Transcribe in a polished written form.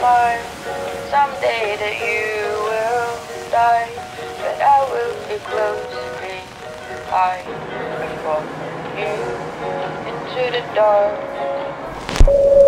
smile someday that you will die, but I will be close behind before you into the dark.